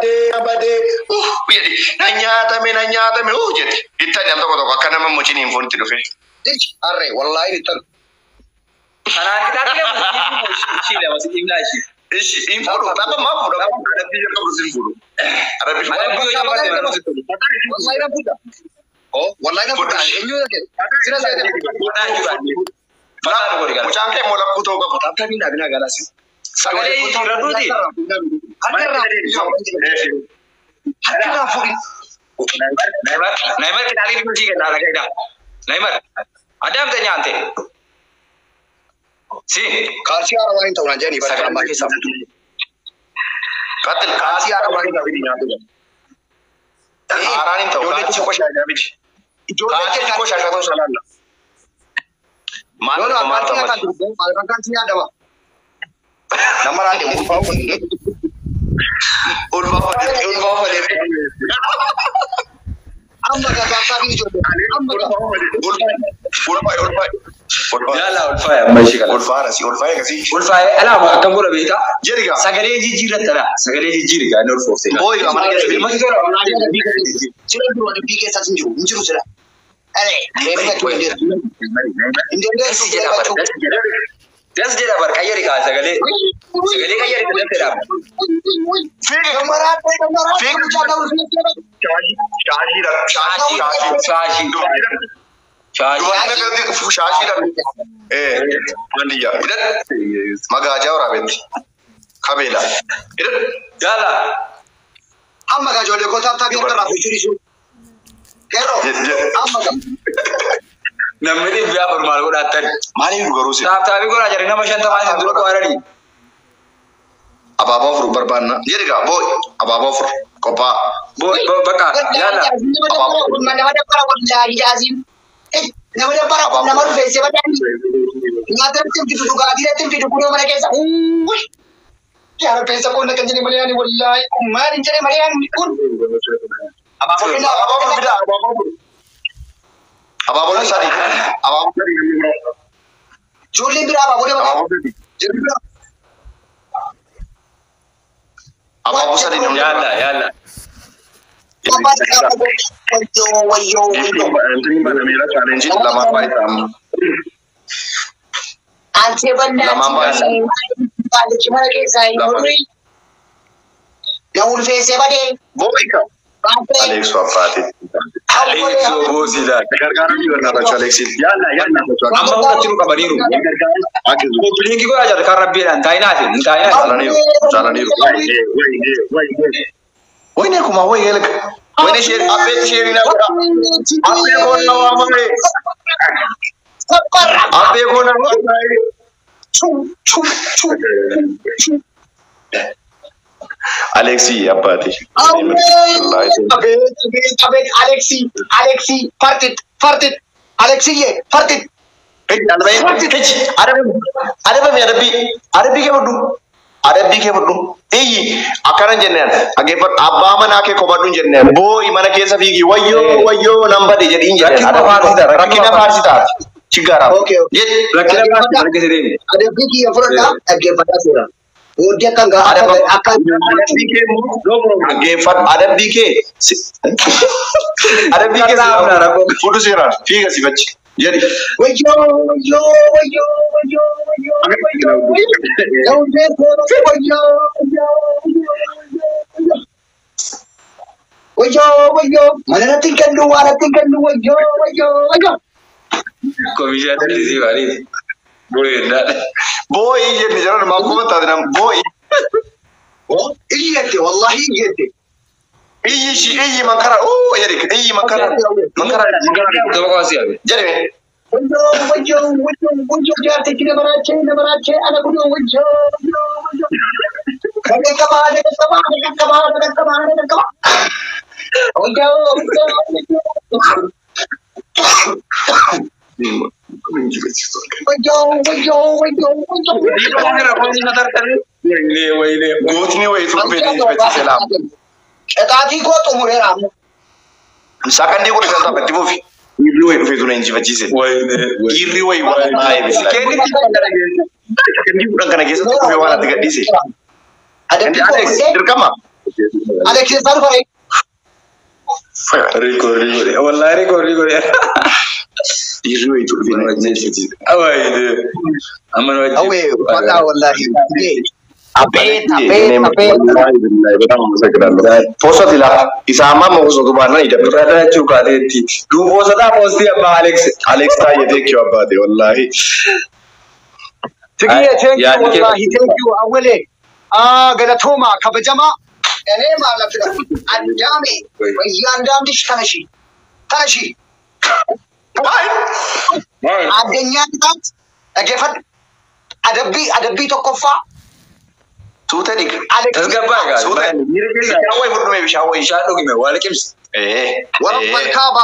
abade. Nanyata me jet. Itani am to kana mam mochini infonti do fe. Arre wallahi itan. Ana kita kile shi da wasu imla shi. Ishi inforo baba ma furo ada biyo ko zinforo. Ada biyo wallahi na puta. Oh, wallahi na puta. Enyo yake. Sira saya Mucangke mola puto ka puta tapi na bina galasi. Sagale radudi. Hakira furi. Naimar kita lagi kunci kan lagi dah. Naimar. Ada yang tanya ante. Si, kasi arawain tahu aja nih pada lama kisah. Katil kasi arawain tahu ini nyatu. Aranin tahu. Jodoh cukup saya jadi. Jodoh cukup saya tahu salah. Mana nomor akan tuh? Akan sini ada pak. Nomor ada Ulfa. Amba ka tadi jodoh. Ulfa. Yala Ulfa ya mashi kala. Ulfa ya kasi. Ulfa ya ala ma kan gura beta. Jeriga. Sagale jijira tara. Sagale jijira ga Ulfa sai. Boy amana ke ma ki tora na da bi ka ji. Cira duro da bike sa sun jiru sira. Ale, me ka indir. Indir si jira bar. Das jira bar kayari ka sagale. Sagale kayari ka tara. Fik kamera. Fik jada usne shashi. Duanya kerja shashi dah. Mandiya. Idan magaja orang beti. Kabela. Idan Yala. Amma ka jole ko tab tabi tara fuchuri su. Kero. Amma ka. Namni biya formal ko datar. Mani garu se. Tab tabi ko rajari na mashan tamani duro ko arari. Ababa fur barbanna. Jeriga boy. Ababa fur. Kopa. Boy baka. Yala. Namada para wallahi azim. Namada para namadu fese badani. Ngata tim tu ga dire tim tu kuno mana kesa. Kya pesa ko na kanjini maliani wallahi umari jere maliani kun. Ababa sari. Juli bira ababa baka. Ababa sari nom Yala. Wayo. Entri mana mera challenge lama pai tam. Ante banda. Balik mana kesa ini. Yang fese bade. Boy ka. Alex wafati. Alex bosila. Gargara ni warna baca Alex. Yala. Amma udah ciru kabariru. Ko bilingi ko ajar karabbi nan taina sin. Taina. Jalaniru. Woi ni aku mau elak. Woi ni share update share ni aku. Apa yang kau nak amai? Apa yang kau nak amai? Alexi apa tu? Abet Alexi fartit Alexi ye fartit. Arabi ke bodu. Akaran jenengan. Agak abba mana ke kobadun jenengan. Boy mana ke safi wayo number di jadi jenengan. Rakina farsi tar. Cigara. Okay. Rakina farsi ke sini. Ada bigi yang pernah agak pada surah. Dia kan nggak ada akan Arabi ke foto sirah. Figa si baca. Jadi. Wayo. Mana nanti kan dua wayo. Komisi ada di sini hari. Boleh tak? Boy, jadi jangan mampu tak dengan boy. Oh, iya deh, wallahi iya deh. Iyi makara. Oh, jadi iyi makara. Makara. Terima kasih abi. Jadi. Wajo jarte kine marache ana kudo wajo. Kade kamane. Etati ko to murera. Misalkan dia udah sampai di movie. Ibu itu itu nanti bacaan. Iri woi woi. Sekian ini kan dia udah kena kisah tuh kewan tiga di sini. Ada Alex direkam. Alex صار فريق ريكو والله ريكو يجوي تقولين أوي أما أوي والله أبيت فوسات لا إسامة موسى تبارنا إذا هذا شو كاديتي دو فوسة موسى أبا أليكس تا يديك يا أبادي والله تقيه تانك والله تانك أولي قلتهما كبجما يعني ما لفنا أندامي وياندام ديش تنشي الدنيا تات أجفت أدبي تكفى سوتنيك تسقبا سوتنيك شاوي فرمي بشاوي شالو كم والكم ورب الكعبة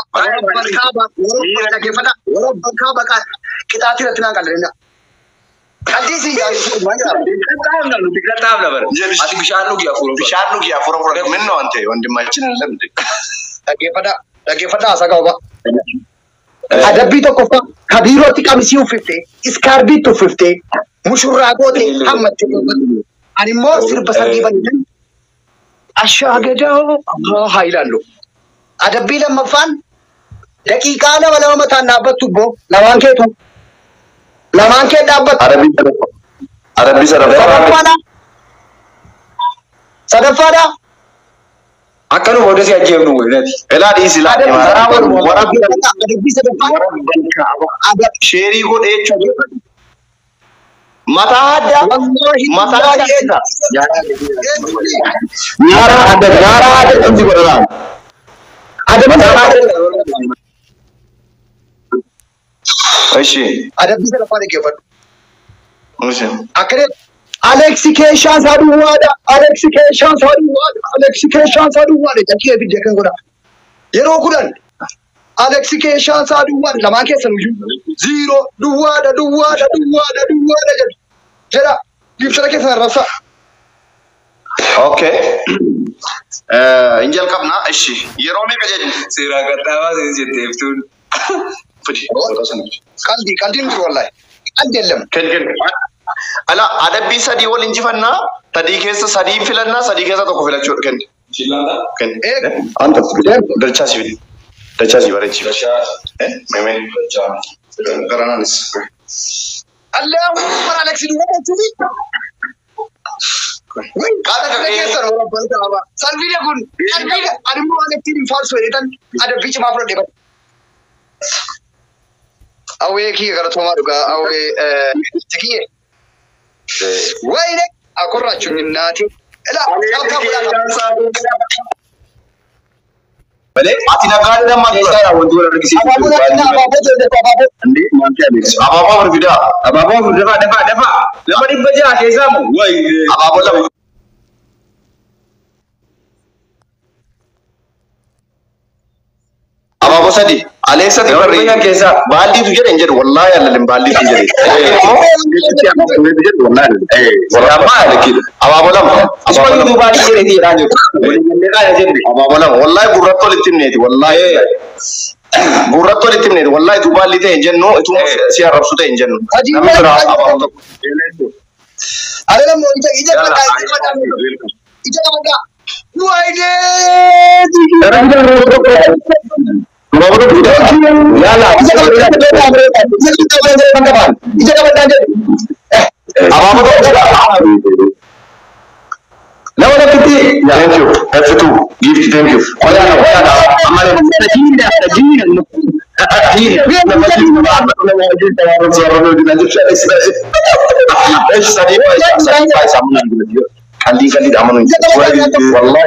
ورب الكعبة كتاتي رتنا كلنا حديثي يا تكتامنا بر أدي بشانو كيا فورو منو أنت وندم ما تشين لم لكن فدا سكوا أدبي تكفى كبيرة كامسيو 50 إسكاربي 250 مشروعاتي محمد أنا ما أصير بس أجيب أنتن أشياء كده الله هايلالو أدبي لما فان دقيقة أنا ولا ما تنابت تبو لمان كده دابت عربي سرفادا أكانو هذا سيا جيبنو وين إلا دي سلا أدبي سرفادا شيري كود إيش متى هذا يارا هذا أنت قرران أيشي أدبي سرفادا كيف ماشي أكره أليكس كيشان سادووادا تكيه في جكن كنا يرو كنا أليكس كيشان سادووادا لما كيسن وجو زيرو دوادا جرا يبصر كيف نرسا أوكي إنجيل كابنا أيشي يرومي كجد سيرا كتاوا سيجي تفتون فدي كالدي نقول والله أدلهم كن ألا أدبي سدي والإنجي فنا تدي كيس سدي فيلنا سدي كيس تو كفيلا شو كن كن أنت درجة سيفي بارجي مين كرانا نس الله أكبر أليكس دوما تبي وين كذا كيس رورا بلتا سالفي يكون أنا مو أليكس دين فالس ويتن أدبي جماعة فرد دبل أوه كي أقرأ ثم أروح أوه تكيه وينك أقول رجل من ناتي لا بلي أتينا قال لما كيسا ودور ركسي أبابا برفيدا دفع لما نبجا كيسا مو أبابا لا أبابا سدي أليكس تبرر كيسا بالدي تجر إنجر والله يا للم بالدي تجر والله ما لكيد أبابا لا أبابا لا بالدي تجر دي رانيو أبابا لا والله براتو لتمنيتي والله براتو لتمنيتي والله تبالدي تنجر نو إتوم سيار ربسو تنجر نمي ترى أبابا أنا لما إجا كذا Thank you. F2. Gift. Thank you. Kali daman wallahi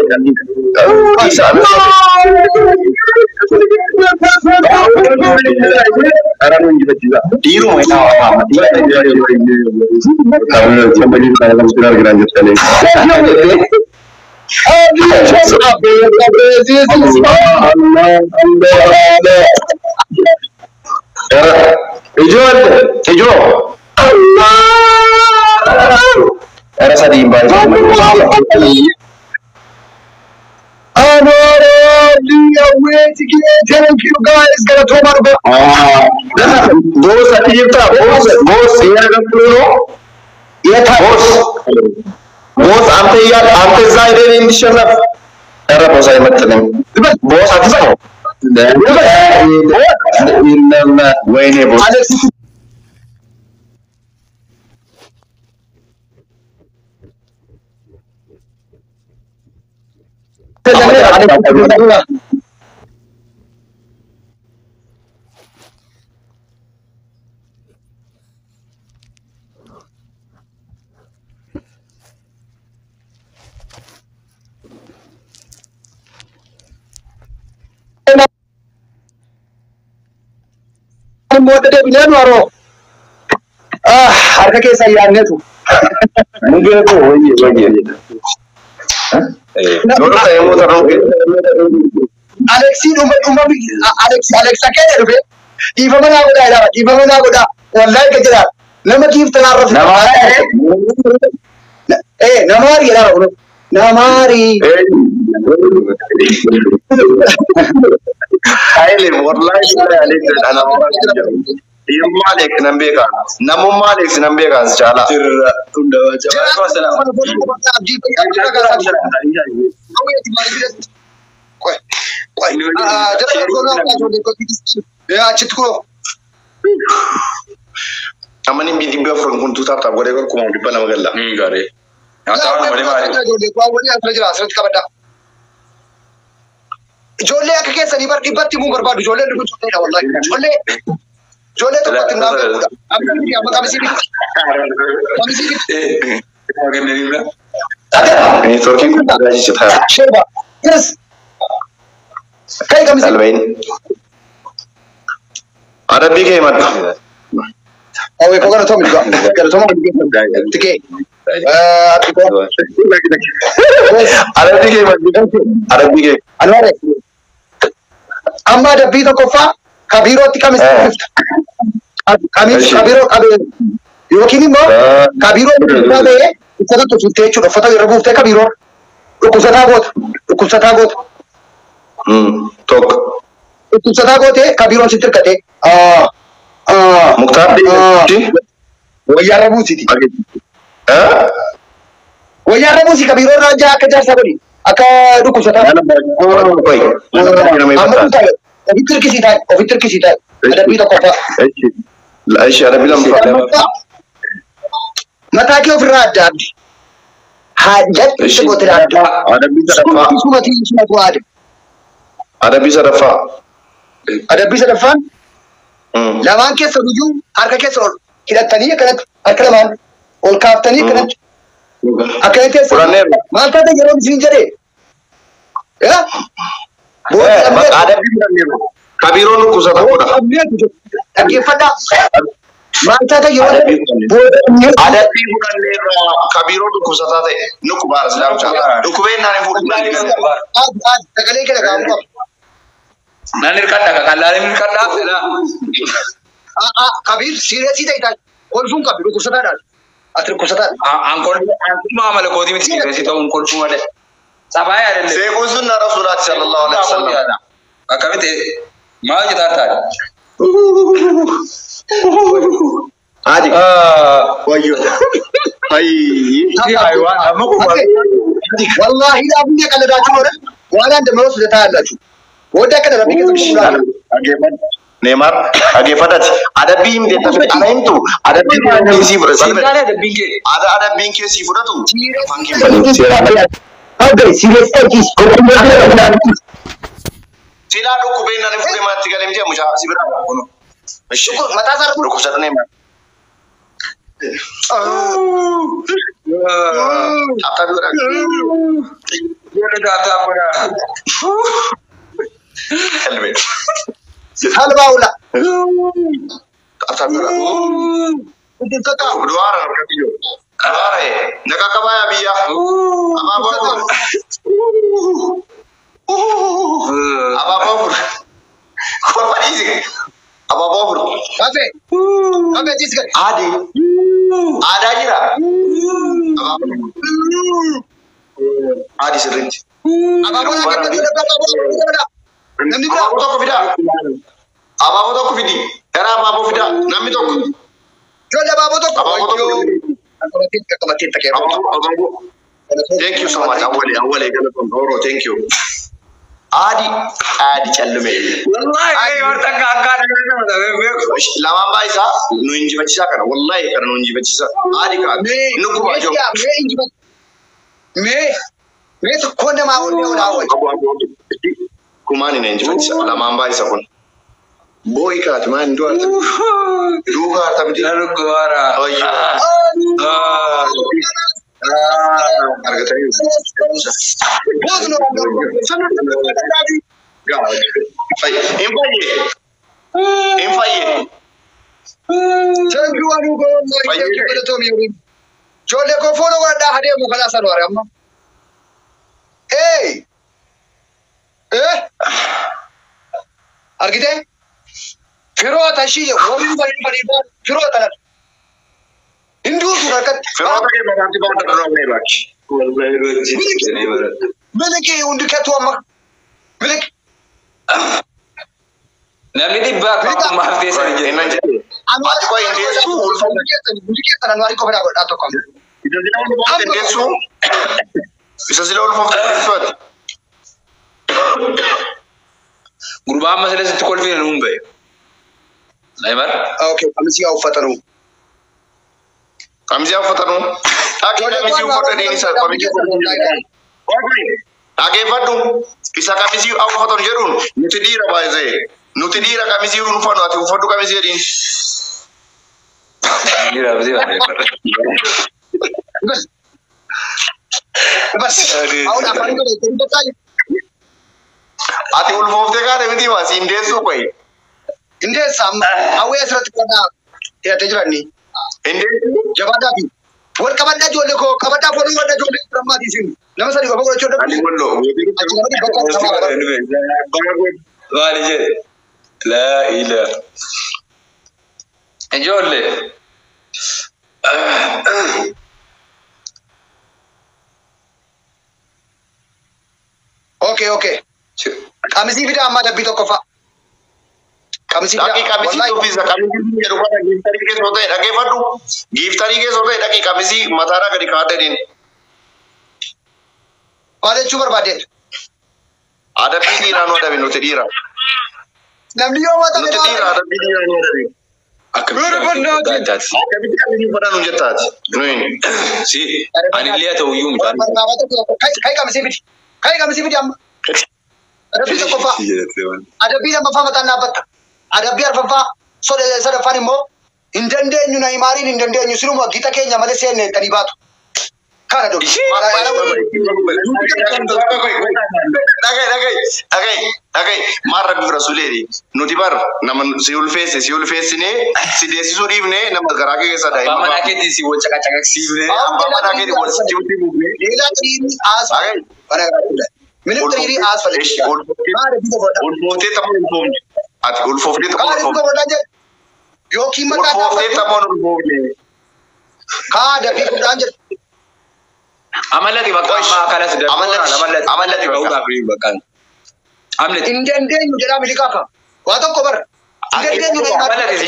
era sadin ba thank you guys gonna throw my boss بوس أنت يا أنت زايدين إن شاء الله أنا بوس أي مثلاً بوس أنت إنما وين بوس Modern bilan waro harka ke sayyanne to mun ga ko wani dole sai mu ta roke Alexi Alex akene rufe ifa mana goda wallahi ka jira lama kif tanarraf namari ya ro namari Aile wallahi ana Yung malik nambeka, namu malik sinambeka secala. Tunda wacha. Amani bidi be from kuntu tata gore ko kuma di bana magalla. Gare. Ata wala mali mali. Jolle akka keessanii bar dhibbatti muu barbaadu jolle dhugu jolle wallahi jolle tokkotti naa beekuudha abdii amma kamisi Ini Turki ku ada di situ. sheba yes kai kamisi Albain. Ada bige mat. awe ko gara tomi tike Ada bige mat. Ada bige. anware amma da bito kofa kabiro ti kamisi kabiro yokini mo kabiro babe isana to tutte chudo fata yarabu te kabiro kusata got Tok. kusata got kabiro sitir kate Mukhtar di. wayarabu siti wayarabu si kabiro raja kejar sabari aka kusata Koi. Ofitir kisi tay ada bito kofa Aish ada bilang mata ke ofirra adda abdi hajjat sabotir adda ada bisa dafa. sumati sumatu adda Ada bisa dafa. adabbii sadaffaan lamaan keessa guyyuu harka keessa ol hidhattanii akkanatti harka lamaan ol kaaftanii akkanatti akkanatti keessa maal taate yeroo isin jedhee Kabiroon kusata godha. Dhaggeeffadhaa. Maal taate yeroo Adabbii fudhanneerra kabiroon kusataa ta'e nu kubaara silaa caalaa. Dhukkubeen naan hin fuudhu. sagalee kana gaamu qaba. Nanir kadda kakallaalee mir kaddaa fedha. Kabir sireesii ta'e kolfuun kabiru kusataadhaan. Ati kusataadha. Ankulmaa mala kootii miti sireesii ta'uun kolfuu malee. Sabaa yaadallee. Seekuun sunna rasuulaati sallallahu alaihi wasallam. Akkamitti maal jetaa taate? Adi. Wayyo. Wallahi ila bunye kana da tuwa wala da masu da ta Allah tu. Wanda kana da bige zuwa. Neymar dhaggeeffadhaati. Adabbii himte tafi ana himtu adabbii si fudhatu. Ada adabbiin kee si fudhatu. Okay, serious is Silaa dhukkubeen naan hin fuudhe maatti galee miti mucaa si bira kuno. Syukur mata sar Dhukkubsatu Neymar. Apa dulu? Boleh dah apa dah? Helmet. halba ula. Apa dulu? Betul kata. Dua orang video. Nakak kabaya biya. Apa apa? Apa apa? Kau apa ini? Apa apa? Kafe. Kafe jiskan. Adi. Ada aja lah. Apa? Adi sering. Apa apa kita sudah berapa? Nanti Apa apa tu video? Apa apa tu video? Era apa apa video? Nami tu. Sudah apa tu? Apa apa tu? Aku nanti tak kematin tak kira. Thank you so much. Awale Oro, thank you. Adi challume. Wallahi warta gaga Lama baisa nunji bachisa kana. Wallahi kana nunji bachisa. Adi ka. Nuku bajo. Me to konde ma wonde wala wonde. Kumani na nunji bachisa. Lama baisa kun. Boy kat man do ata. Duga ata mti. lalu kuara Arga tayo. Bozo no. Infaye. Thank you anu go thank you to me. Jole ko follow wanda hade mu kala sanwar amma. Hey. Argite? Firota shi ya wani bari ba firota na. Hindu surakat. Firota ke baganti ba ta ro mai baki. wallahi roji ne bara Meleke undu ketu amma. Meleke namni dibba ka maafte sani je Enanje. Ati ko inde su ulfo. Mulike tan wari ko fada ko dato kam. Ito dina ulfo inde su. Isa sila ulfo fat. gurba masale sit kol fi numbe Naimar Okay, kamisi au fatanu. Kamisi au fatanu. Aki kamisi au fatanu ini sa kamisi. Age fatu. Isa kamisi au fatanu jerun. Nutidira baze. Nutidira kamisi unfano ati ufatu kamisi edin. gira bzi ba Naimar Bas. Au na fari ko de tento tai. Ati ulfo te ka de miti wasi inde su koi. Inde sam awe asrat kana ya tejrani. Inde Jabada bi. Wal kabada jole ko kabada fonu wada jole brahma di sin. Namasari ko ko chodo. ali mollo. wali je la ila enjolle Okay. Kamisi bida amma da bito kofa. Kamisi Daki kamisi tu bisa kamisi ni rupanya gift tadi ke sote daki fatu. Gift tadi ke sote daki kamisi matara kadi kate din. Wale chubar bade. Ada pidi rano ada binu tedira. Namliyo mata Nu tedira ada pidi rano ada binu. Akabiti kamisi pada nunjetat. Nuin. si ani liya to yum tan Kai kamisi bidi. Kai kamisi bidi amma. Ada bito kofa. Ada bida mafa mata nabat. Ada biar fafa so de sada fani mo. Indende nyu na imari indende nyu sirumo kita Kenya male sene tanibatu. Kana do. Dagai marra bi rasuleri. Nutibar naman siul face ne si desi suri ne nama garage ke sada. ba mana ke disi wo chaka chaka si ne Apa mana ke di wasi juti bu ne. Ila tiri as. Para Minute tiri as fale. Mare bito boda. Ulfote tamon ulfom. At ulfofte tamon Mare ulfom. bito boda je. Yo kimata ta Ulfofte tamon ulfom ne. Ka da bito danje. amallati bakka ma kala su da amallati bakka. ga bri bakkan amlati Indende nyu jara milika ka. Wato kobar. Indende nyu na imari.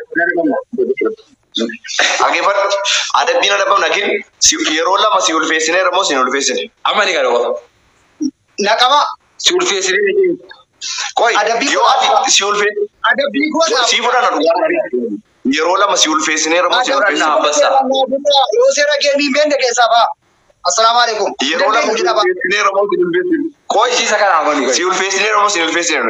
Agifat ada bina da bawna kin si yerola ma si ulfesine ramo si ulfesine. amani ga do Nakama. sul fi sire Koi Ada bi- yo ati si ulfesine. Ada biko na. Si fura na du. Yerola ma si ulfesine ramo si Ada ulfesine. na basa. Yo sera ke ni mende ke saba. Assalamualaikum. Yerola ma si ulfesine ramo si ulfesine. Koi si sakara amani si ulfesine ramo si ulfesine.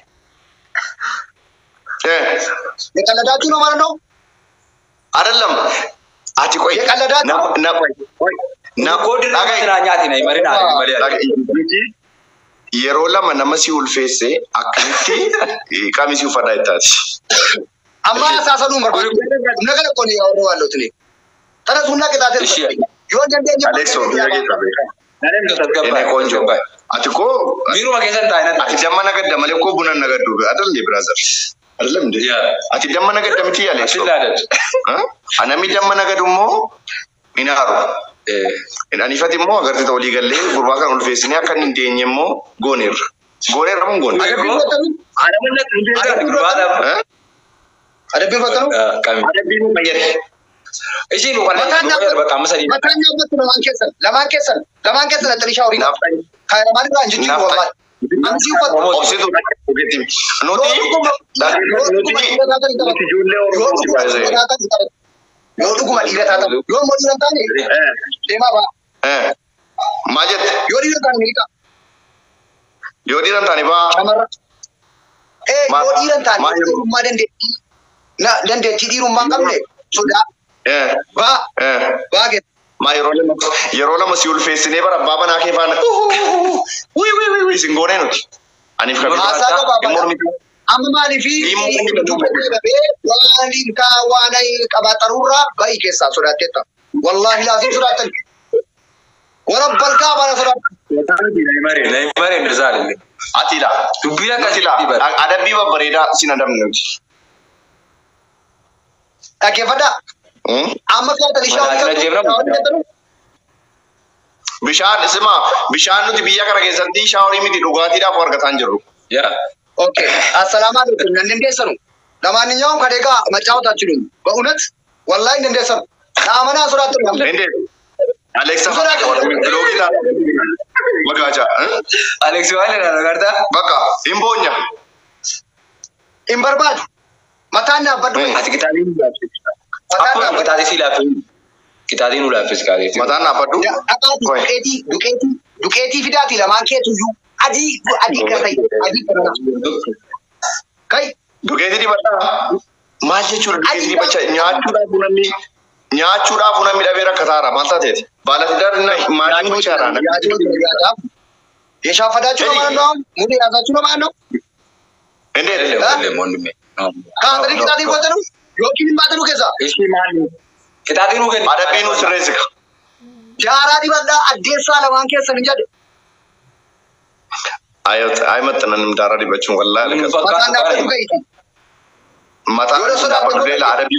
Ye kala datu no marano. Adallam ati koi Ye kala datu. na koi na ko dir na nyati na imari na imari yeroo lama nama si ulfeesse akkamitti kamisi uffata ittaati. Amma sasa nu marko. Naga ko ni oro wallo tuni. Tara sunna ke date. Yo jande ni. Alexo nage tabe. narem to tabga Ene konjo. Ati ko miru magesan ta ina ati damma nagadda male ko bunan nagaddu adalle brother. Adalle mde. ya Ati damma nagadda miti Alexo. siladat Anami damma nagadu mo inaru. Anifati mo agarti tawli galle gurba kan ulfeessine akka hin deenye mo goner. Goner ram goner. ada mana tunde ada gurwada Ada bi fatanu. kami Ada binu mayar. Isin bukan bakal masa di. Makanya betul laman kesan tadi syawri. Kayak mana kan jadi wallahi. Ansi ufat. Obsitu nuti Yo duguma dhiira taata. Yo mo dhiira taane. Deema ba. Majet. Yo dhiira taane milika. Yo dhiira taane ba. Shamarra. Yo dhiira taane. Ma dandeetti. Na dandeetti dhiirummaa qabne. Sodaa. Ba. Ba get. Ma yeroo lama si ulfeessinee bara abbaa banaa kee faana. Wi isin goonee nuti. Aniif kan amma maalifi waliin kaawwanay qabaxarurra ba'i keessa sodaatetta wallahi lazim sodaatan warabbal kaabana sodaatan Neymar ndizali atila dubbiya kasila adabbii babbareedaa sin adabne nuti dhaggeeffadha amma kan talishaa bishaan nuti biyya kana keessatti shaaworii miti dhugaatiidhaaf argataan jirru. Okay. Assalamualaikum. Nanti dia seru. Namanya nyom kadeka macam apa curu. Bangunat. Wallahi nanti dia seru. Namanya surat tu. Nanti. Alexa. Belum kita. Baca aja. Alexa mana nak kata? Baca. Imbonya. Imbarbat. Matanya apa tu? Kita ni. Matanya kita di sila tu. Kita di nula fiskal. Matanya apa tu? Apa tu? Duketi fidati lah. Makan tu. Adi करता है adi करना कई दुकेती di bata maje chura dukeeti di bacha nyaachura bunami dhabeera kataara maalta teeti baala tidar na maajin gochaara na ye shafadachu na mano mudi azachu na mano ende mondume kaandari kitadi botanu yokin baatanu kesa ishi mali kitadi nu gen adabinu sirezika jaara di bada adesa lawan kesa ninjade ay matanan dara di bachun wallahi mata dapat bela adabi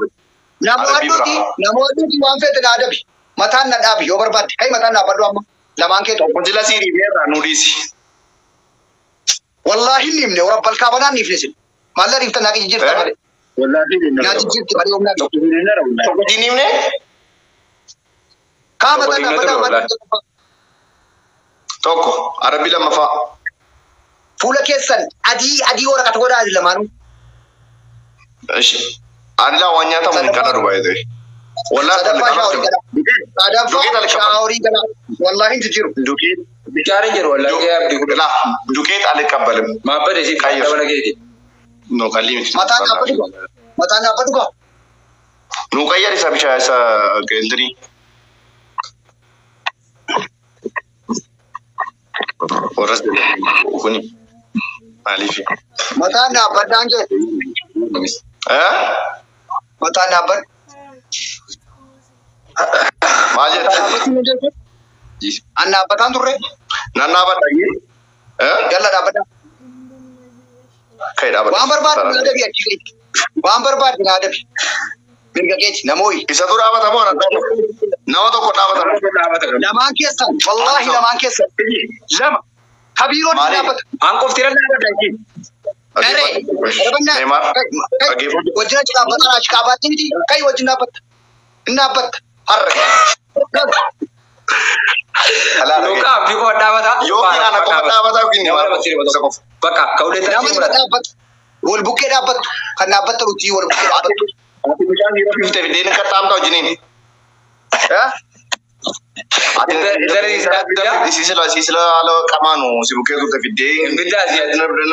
namoduti wan fete da adabi matan na dabi yo barbat kai matan na badu amma laman ke to kujila siri bera nudisi wallahi nimne rabbal kabana nifnesin malla rifta na ki jirta bare wallahi na jirta bare umna to nimne ka matan na badu Toko, Arabi lama fa. Fula kesan, adi orang kata orang adi lamanu. Anda wanya tahu mungkin ada rupa itu. Wallah ada syawri kana. Wallahi jujur. Dukit bicara je wallahi ya lah. Dukit ada kabar. Ma apa desi kaya mana ke? No kali. Matanya apa tu kau? No kaya di sabisha sa kendri. Orang kuni alifi. Matanya apa danje? Matanya apa? Majet. Anda apa tanture? Nana apa lagi? Jalla dapat. Kayak dapat. Wambar ada biar cikit. Wambar ada. Mirga keci namoi. Bisa tu dapat apa orang? Nama tu kau dapat apa? Nama kiasan. Wallahi nama kiasan. Lama. Kabiro dapat. Angkuf tiran dapat lagi. Neymar. Wajib kita betul aja kabat ini. Kai wajib dapat. Har. Luka abdi ko dapat. Yo kina nak kau dapat apa kini? Baka kau dah dapat. Wal buke dapat. Kan dapat terus wal buke dapat. Aku bisa ngira dia nak tam tahu jenis. Dari sisi lo kamanu si buke tu tapi dia. Benda sih.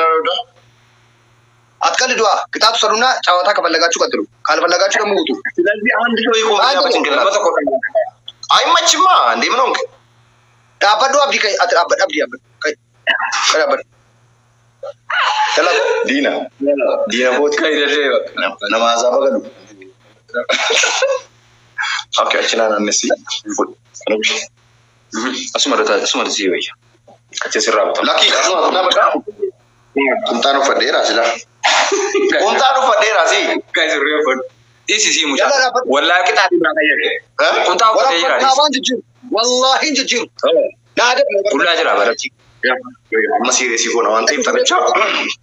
Atkal dua kita tu seruna cawa tak kepala gacu kat dulu. Kalau kepala gacu dah mutu. Jadi andi tu ikut apa cingkir. Ay macam mana? Dia menong. Dapat dua abdi kai abdi kai. Dapat. Kalau Dina buat Kai dia. nama apa kan? Oke, Cina nasi. Asuma ada sih ya. Kaca sirap. Laki, asuma kenapa kau? Untano fadera sih lah. Untano fadera sih. Kai sirap pun. Isi sih muda. Wallahi kita ada berapa ya? Untano fadera. Kawan jujur. Wallahi jujur. Nah ada. Ulah aja lah berarti. Ya, masih resiko nawan tim tapi cak.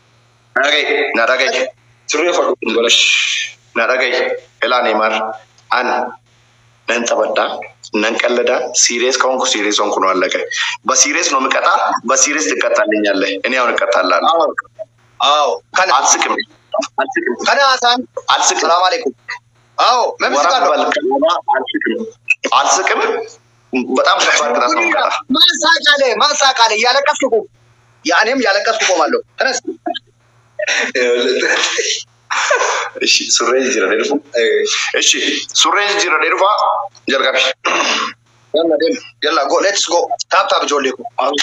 Nada kayak. Suruh ya Fadul. Nada kayak. Ela Neymar. أنا ننتبه ننقلدا سيريس كونكو سيريس كونكو نوالك بسيريس نومكتا بسيريس تكتا لينيالله إني أنا كتا لا كان أتسكم كان أسان السلام عليكم ما بيسكالو أتسكم بتأم كفار كذا سمعنا ما ساكالي يا لك أسكو يعني هم يا لك أسكو مالو خلاص إيش سوري جرا ديرفا إيش سوري جرا ديرفا جرا يلا go let's go تاب جوليكو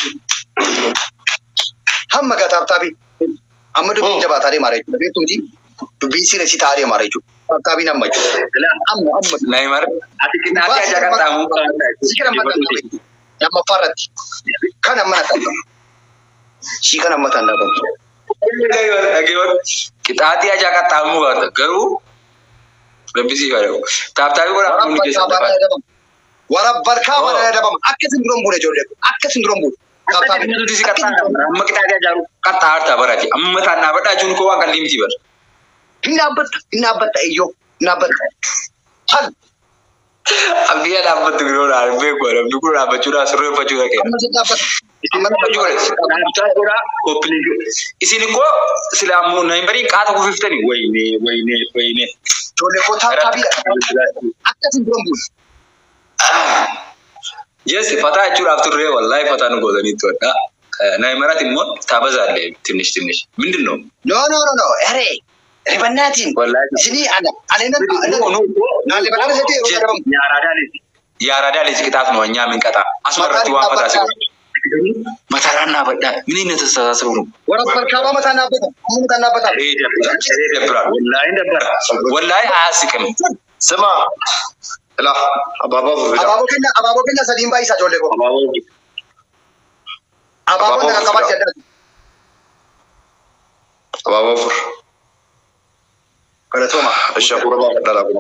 هم का تابي हम तो जब आता रे मारे बे तुझी तो बीसी ने सितारे मारे जो तभी ना मच हम नहीं मार आती कितना क्या जगह तामू का sikira mata ya mafarat kana mata shi kana mata na ba kita hati aja kata tamu kata garu lebih sih kalau tapi kalau aku ni kisah warab barka mana ada bang akke sindrom bune jole akke sindrom bu tapi itu di kata amma kita aja jaru kata harta berarti amma tanah beda jun ko akan limji ber inabat ayo nabat hal abia dapat tu guru dah be ko ram guru dah bacura seru bacura ke amma dapat amma bacura kita gura kopli isini ko silamu nahi bari kata ko 50 ni wayne jole ko thabi akke sindrom bu yes pata acur after re wallahi pata nu godani to da na imarat immo tabazalle tinish mindinno no are ribanatin wallahi sini ana no na le balare sete ya radale kitab no nya min kata asmarati wa fata sig matarana bada minine tasasabu wara barkaba matana bata debra wallahi asikem سما لا ababo kena sadin bai sa jole ko ababo na kabar jada ababo kana toma الشكور بابا دارابو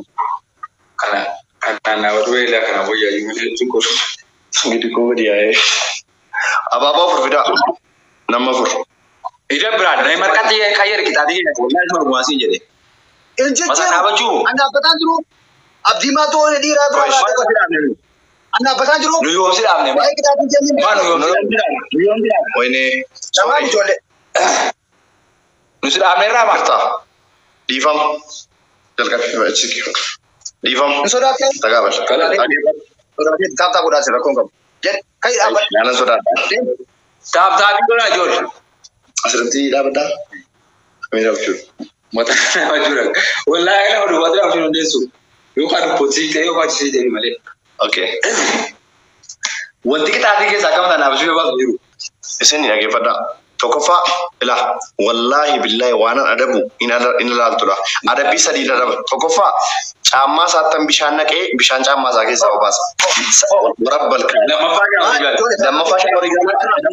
kana wadu ila kana boya yule tuko ngidi ko dia ababo furfida nama fur ida brad nay markati khayer kita dige wallahi mar muasi jede masa na baju anda batan dulu abdi ma to ne dira bra anda batan dulu nu yo siram ne baik kita dijamin manu yo ويني sama jole nu siram ne ra marta ديفام جلك بيتشكي ديفام sudah kan تقابل sudah tap udah sih rakong kam jadi kai apa انا سودا tap ko na jol asrenti dah benda kami dah ucul mata bajura wallahi la wadu wadra ucul ndesu yo kan poti te yo ka ci de male okay wanti kita dige sakam na baju ba biru اسني يا جفدا توقفا لا والله بالله وانا ادبو ان لا تلا ادبي سدي ادب توقفا ጫማ ሳተን ቢሻን ነቀ ቢሻን ጫማ ዛጌ ሰውባስ ወረበል ለማፋሻ ወሪጋና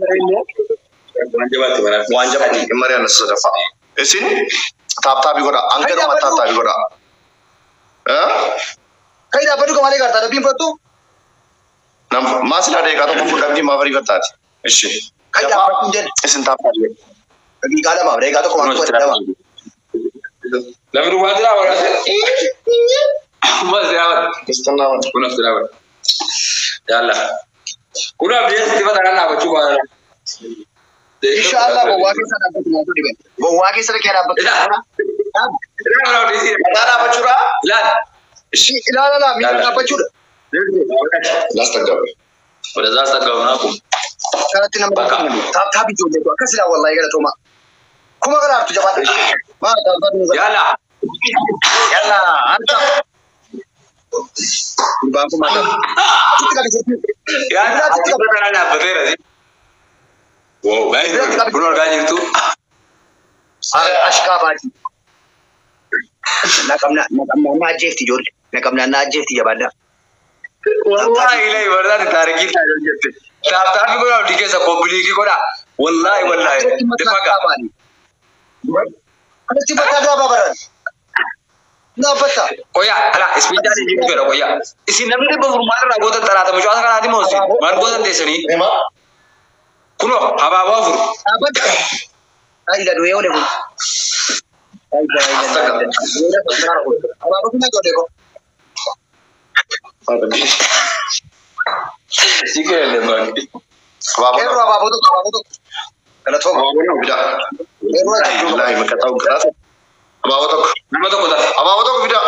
ዋንጀባቲ እመሪያ ነሰደፋ እስን ታፕታቢ ጎዳ አንገዶ ማታታቢ ጎዳ kai da badu ko male karta da bin fatu nam masla de ka to fu dabdi maveri fatat እሺ kai da badu den እስን ታፕታቢ bi kala ma re ka to ko ma ko da لمن وادرا ولا ما زعل استنى كنا زعل يلا كنا بيس تبى ترانا بچو inshallah bawa ke sana ko ma to dibe bawa ke sana kera ba لا ديسي لا بچورا لا shi la mi na bachura لا استقبل ولا زاست قومناكم karati na ba ta bi jole ko kasira wallahi gara to ma kuma gara tu jaba ma da zan يلا anta ba kuma da يا تبى ترانا بديره دي واو باين كنا قاعدين تو ashka ba na kamna na jefti jole na kamna na jefti jabada والله إلهي ورد تاريخي تاجر جت تعرف كنا ديكي سكوبلي كي كنا والله دفعك ada tiba ada apa baran na bata koya ala isbita di jibu kera koya isi nabi de berumah ra gota tarata mujo asa kana di mosi man gota desani kuno haba wafur abata ai da doye wale ko ai da aba ko na gode ko Sikele man. Kerro ababoto. Kalau tuh Ababoto bida. Lai makatau keras. Ababoto bida.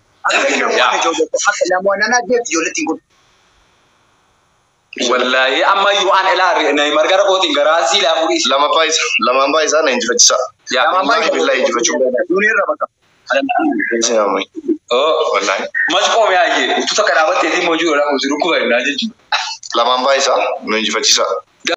Lamuanana dia jual tinggal. Wallahi amma yu an ila na margara ko tingarasi la pulis. Lama paisa na injifatisa. Ya Lama paisa. Billahi injifachu. Dunia rabaka. Sinamai. Oh, Wallahi. mas ko me aje. Tu ta kana wate di moju ra ko zuru ko na je. Lama paisa na injifatisa.